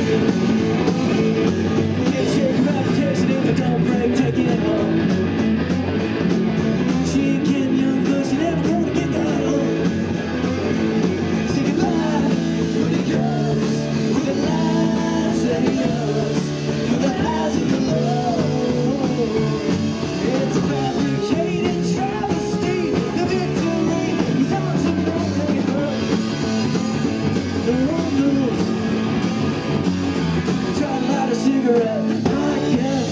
Shake your reputation if it don't break, take it home. She ain't getting young, but she never gonna get that old. Say goodbye when it comes, with the lies that he knows, with the highs and the lows. It's a fabricated travesty, the victory is on tonight, take it home. No one knows. Try to light a cigarette, I guess.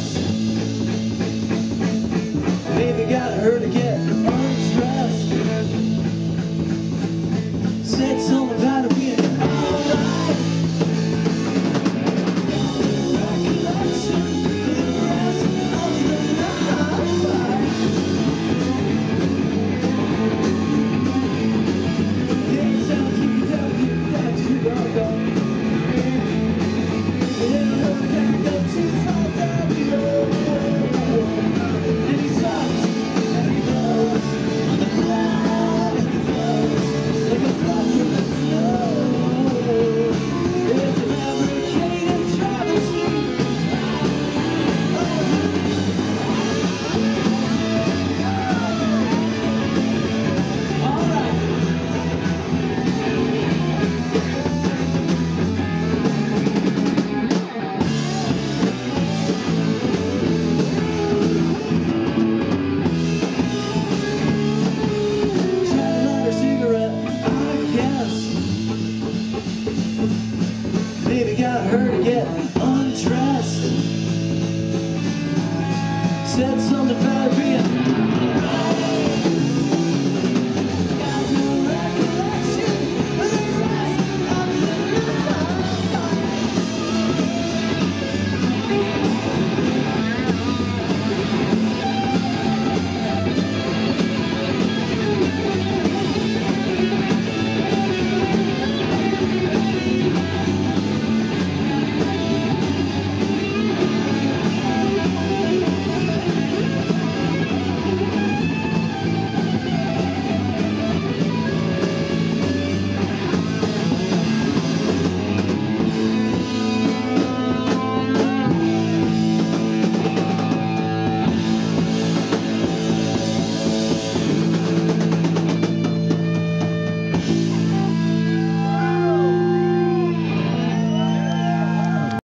Maybe got her to get undressed. Said something about it being alright. Recollection for the rest of the night. Yeah, sounds you down, keep that to the go. Maybe got her to get undressed. Said something about it being